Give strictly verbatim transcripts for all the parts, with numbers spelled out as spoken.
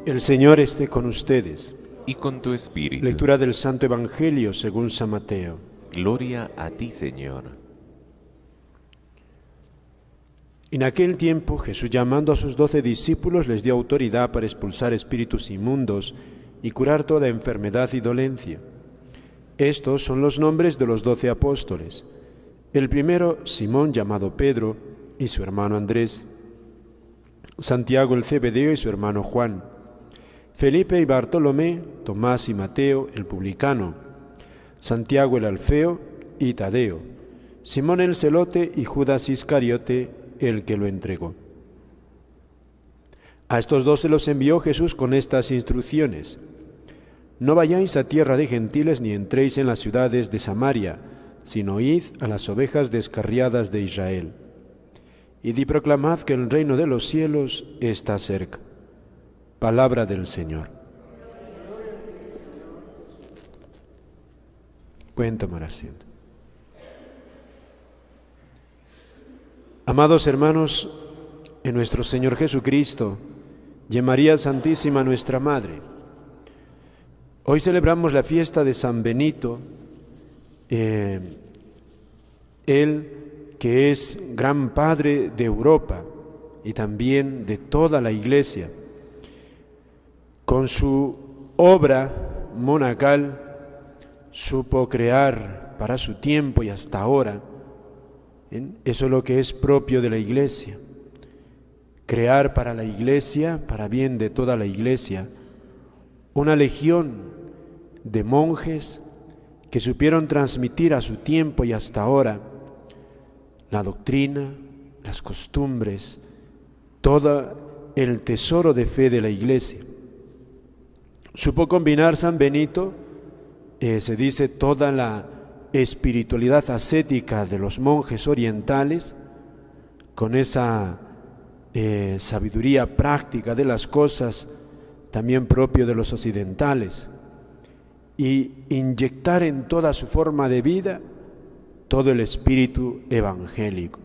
El Señor esté con ustedes. Y con tu espíritu. Lectura del Santo Evangelio según San Mateo. Gloria a ti, Señor. En aquel tiempo Jesús, llamando a sus doce discípulos, les dio autoridad para expulsar espíritus inmundos y curar toda enfermedad y dolencia. Estos son los nombres de los doce apóstoles. El primero, Simón, llamado Pedro, y su hermano Andrés. Santiago el Zebedeo y su hermano Juan. Felipe y Bartolomé, Tomás y Mateo, el publicano. Santiago el Alfeo y Tadeo. Simón el Celote y Judas Iscariote, el que lo entregó. A estos dos se los envió Jesús con estas instrucciones: no vayáis a tierra de gentiles ni entréis en las ciudades de Samaria, sino id a las ovejas descarriadas de Israel. Id y proclamad que el reino de los cielos está cerca. Palabra del Señor. Pueden tomar asiento. Amados hermanos, en nuestro Señor Jesucristo y en María Santísima nuestra Madre, hoy celebramos la fiesta de San Benito, eh, él que es gran padre de Europa y también de toda la Iglesia. Con su obra monacal supo crear para su tiempo y hasta ahora, ¿eh? Eso es lo que es propio de la Iglesia, crear para la Iglesia, para bien de toda la Iglesia, una legión de monjes que supieron transmitir a su tiempo y hasta ahora la doctrina, las costumbres, todo el tesoro de fe de la Iglesia. Supo combinar San Benito, eh, se dice, toda la espiritualidad ascética de los monjes orientales con esa eh, sabiduría práctica de las cosas también propio de los occidentales, y inyectar en toda su forma de vida todo el espíritu evangélico.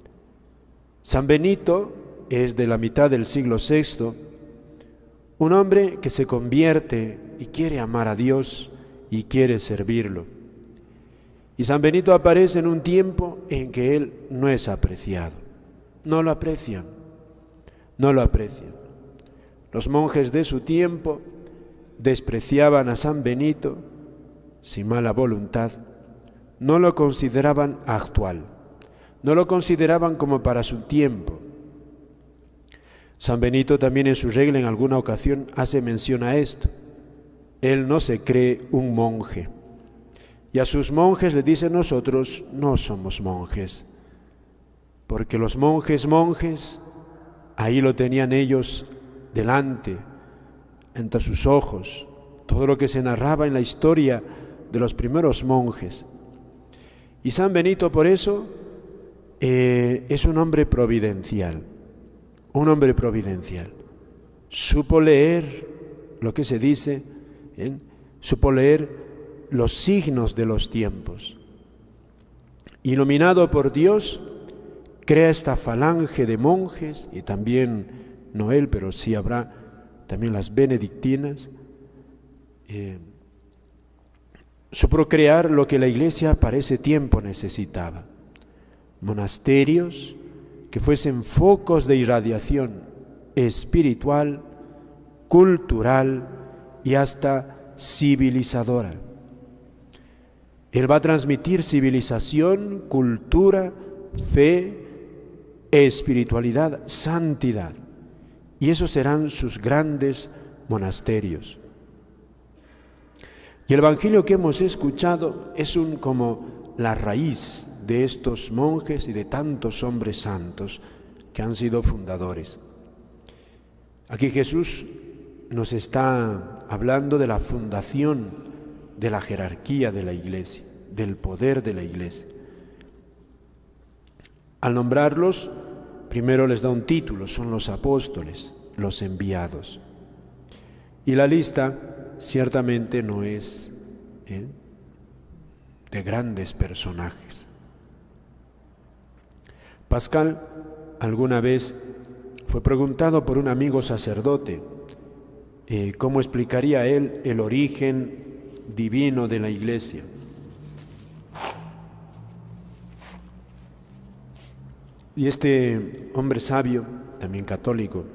San Benito es de la mitad del siglo sexto, un hombre que se convierte y quiere amar a Dios y quiere servirlo. Y San Benito aparece en un tiempo en que él no es apreciado, no lo aprecian, no lo aprecian. Los monjes de su tiempo despreciaban a San Benito sin mala voluntad, no lo consideraban actual, no lo consideraban como para su tiempo. San Benito también en su regla en alguna ocasión hace mención a esto. Él no se cree un monje. Y a sus monjes le dice: nosotros no somos monjes, porque los monjes monjes, ahí lo tenían ellos delante, ante sus ojos, todo lo que se narraba en la historia de los primeros monjes. Y San Benito por eso eh, es un hombre providencial, un hombre providencial. Supo leer lo que se dice, ¿eh? supo leer los signos de los tiempos. Iluminado por Dios, crea esta falange de monjes, y también no él, pero sí habrá también las benedictinas. Eh, supo crear lo que la Iglesia para ese tiempo necesitaba: monasterios que fuesen focos de irradiación espiritual, cultural y hasta civilizadora. Él va a transmitir civilización, cultura, fe, espiritualidad, santidad. Y esos serán sus grandes monasterios. Y el Evangelio que hemos escuchado es un, como la raíz de estos monjes y de tantos hombres santos que han sido fundadores. Aquí Jesús nos está hablando de la fundación de la jerarquía de la Iglesia, del poder de la Iglesia. Al nombrarlos, primero les da un título: son los apóstoles, los enviados. Y la lista ciertamente no es ¿eh? de grandes personajes. Pascal alguna vez fue preguntado por un amigo sacerdote: eh, cómo explicaría él el origen divino de la Iglesia. Y este hombre sabio, también católico,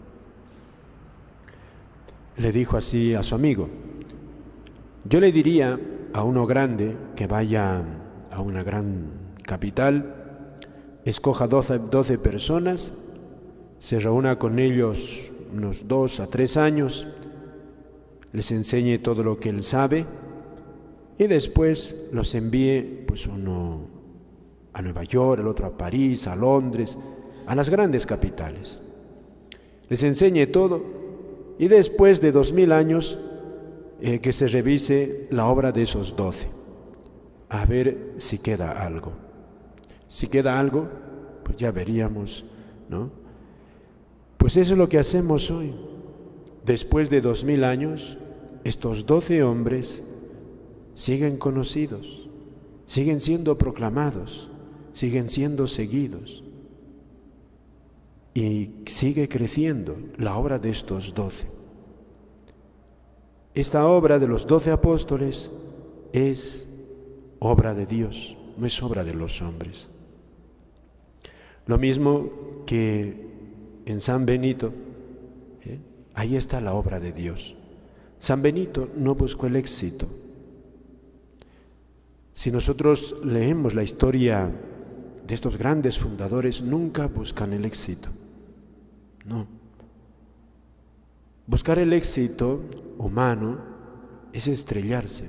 le dijo así a su amigo: yo le diría a uno grande que vaya a una gran capital, escoja doce, doce personas, se reúna con ellos unos dos a tres años, les enseñe todo lo que él sabe y después los envíe, pues uno a Nueva York, el otro a París, a Londres, a las grandes capitales. Les enseñe todo y después de dos mil años eh, que se revise la obra de esos doce, a ver si queda algo. Si queda algo, pues ya veríamos, ¿no? Pues eso es lo que hacemos hoy. Después de dos mil años, estos doce hombres siguen conocidos, siguen siendo proclamados, siguen siendo seguidos. Y sigue creciendo la obra de estos doce. Esta obra de los doce apóstoles es obra de Dios, no es obra de los hombres. Lo mismo que en San Benito, ¿eh? Ahí está la obra de Dios. San Benito no buscó el éxito. Si nosotros leemos la historia de estos grandes fundadores, nunca buscan el éxito. No. Buscar el éxito humano es estrellarse.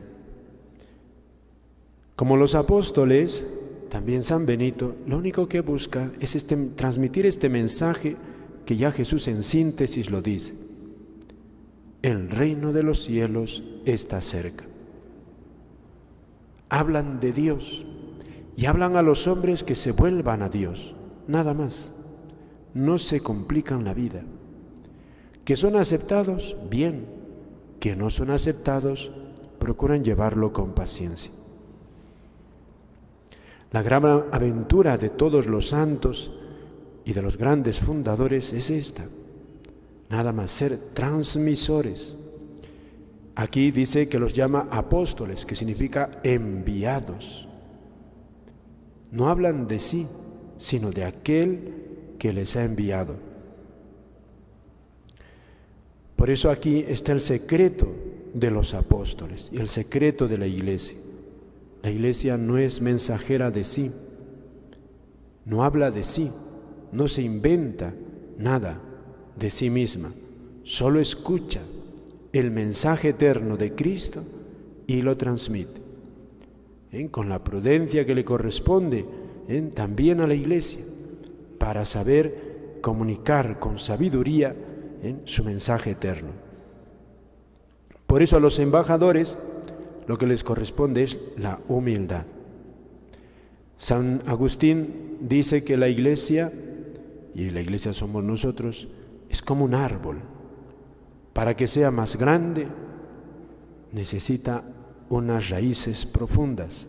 Como los apóstoles, también San Benito, lo único que busca es este, transmitir este mensaje que ya Jesús en síntesis lo dice: el reino de los cielos está cerca. Hablan de Dios y hablan a los hombres que se vuelvan a Dios, nada más. No se complican la vida. Que son aceptados, bien. Que no son aceptados, procuran llevarlo con paciencia. La gran aventura de todos los santos y de los grandes fundadores es esta: nada más ser transmisores. Aquí dice que los llama apóstoles, que significa enviados. No hablan de sí, sino de aquel que les ha enviado. Por eso aquí está el secreto de los apóstoles y el secreto de la Iglesia. La Iglesia no es mensajera de sí, no habla de sí, no se inventa nada de sí misma, solo escucha el mensaje eterno de Cristo y lo transmite, ¿eh? Con la prudencia que le corresponde, ¿eh? También a la Iglesia, para saber comunicar con sabiduría, ¿eh? Su mensaje eterno. Por eso a los embajadores lo que les corresponde es la humildad. San Agustín dice que la Iglesia, y la Iglesia somos nosotros, es como un árbol. Para que sea más grande, necesita unas raíces profundas.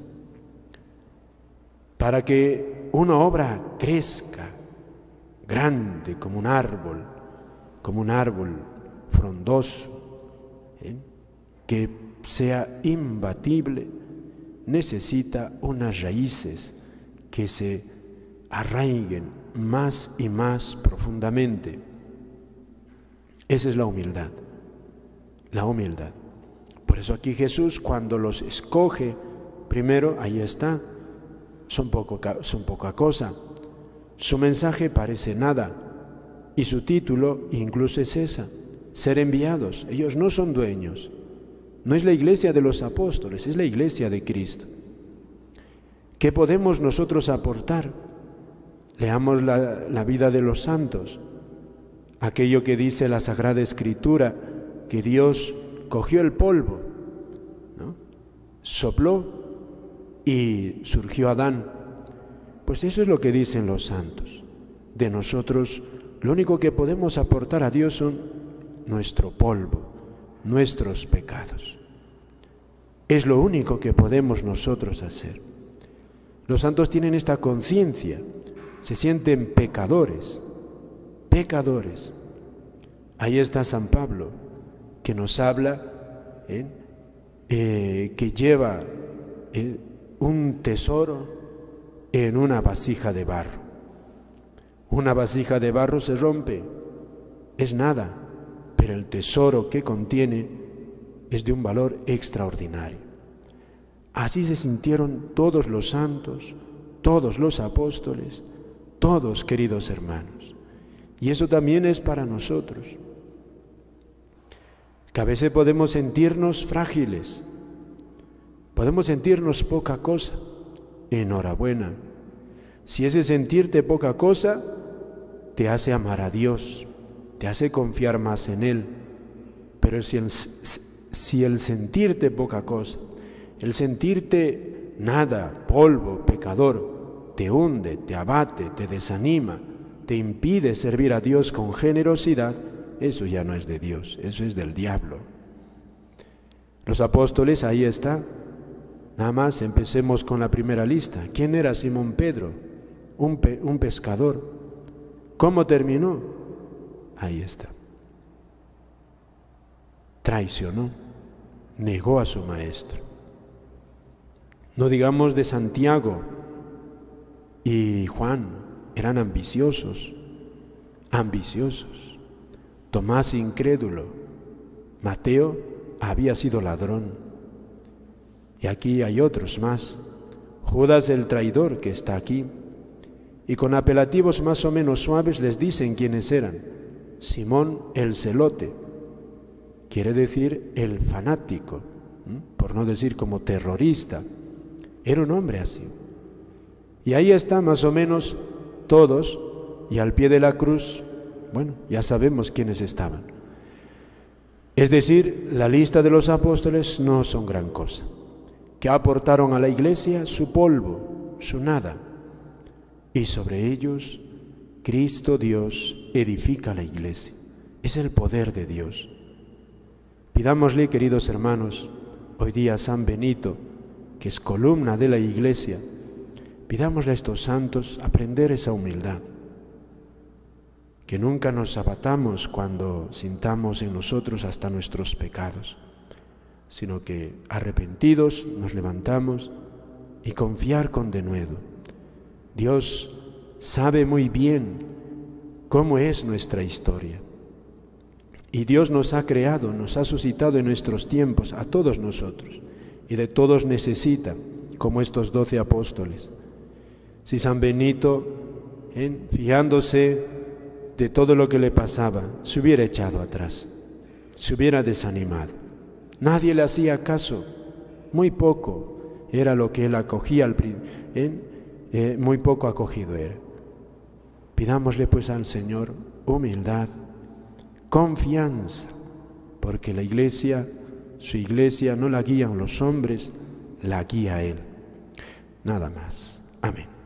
Para que una obra crezca grande como un árbol, como un árbol frondoso, ¿eh? que sea imbatible, necesita unas raíces que se arraiguen más y más profundamente. Esa es la humildad, la humildad. Por eso aquí Jesús, cuando los escoge, primero, ahí está, son, poco, son poca cosa. Su mensaje parece nada y su título incluso es esa: ser enviados. Ellos no son dueños. No es la iglesia de los apóstoles, es la iglesia de Cristo. ¿Qué podemos nosotros aportar? Leamos la, la vida de los santos. Aquello que dice la Sagrada Escritura, que Dios cogió el polvo, ¿no? Sopló y surgió Adán. Pues eso es lo que dicen los santos. De nosotros, lo único que podemos aportar a Dios son nuestro polvo, nuestros pecados. Es lo único que podemos nosotros hacer. Los santos tienen esta conciencia, se sienten pecadores, pecadores. Ahí está San Pablo, que nos habla, ¿eh? Eh, que lleva eh, un tesoro en una vasija de barro. Una vasija de barro se rompe, es nada, pero el tesoro que contiene es de un valor extraordinario. Así se sintieron todos los santos, todos los apóstoles, todos, queridos hermanos. Y eso también es para nosotros, que a veces podemos sentirnos frágiles, podemos sentirnos poca cosa. Enhorabuena. Si ese sentirte poca cosa te hace amar a Dios, te hace confiar más en Él, pero si el, si el sentirte poca cosa, el sentirte nada, polvo, pecador, te hunde, te abate, te desanima, te impide servir a Dios con generosidad, eso ya no es de Dios, eso es del diablo. Los apóstoles, ahí está. Nada más empecemos con la primera lista. ¿Quién era Simón Pedro? Un, pe un pescador. ¿Cómo terminó? Ahí está. Traicionó, negó a su maestro. No digamos de Santiago y Juan, eran ambiciosos, ambiciosos. Tomás incrédulo, Mateo había sido ladrón. Y aquí hay otros más. Judas el traidor que está aquí. Y con apelativos más o menos suaves les dicen quiénes eran. Simón el celote, quiere decir el fanático, ¿eh? por no decir como terrorista. Era un hombre así. Y ahí está más o menos todos, y al pie de la cruz, bueno, ya sabemos quiénes estaban. Es decir, la lista de los apóstoles no son gran cosa. Que aportaron a la iglesia su polvo, su nada, y sobre ellos Cristo Dios edifica la iglesia. Es el poder de Dios. Pidámosle, queridos hermanos, hoy día a San Benito, que es columna de la iglesia, pidámosle a estos santos aprender esa humildad, que nunca nos abatamos cuando sintamos en nosotros hasta nuestros pecados, sino que arrepentidos nos levantamos y confiar con denuedo. Dios sabe muy bien cómo es nuestra historia. Y Dios nos ha creado, nos ha suscitado en nuestros tiempos a todos nosotros, y de todos necesita, como estos doce apóstoles. Si San Benito, ¿eh? fiándose de todo lo que le pasaba, se hubiera echado atrás, se hubiera desanimado, nadie le hacía caso, muy poco era lo que él acogía, al, ¿eh? Eh, muy poco acogido era. Pidámosle pues al Señor humildad, confianza, porque la iglesia, su iglesia no la guían los hombres, la guía Él. Nada más. Amén.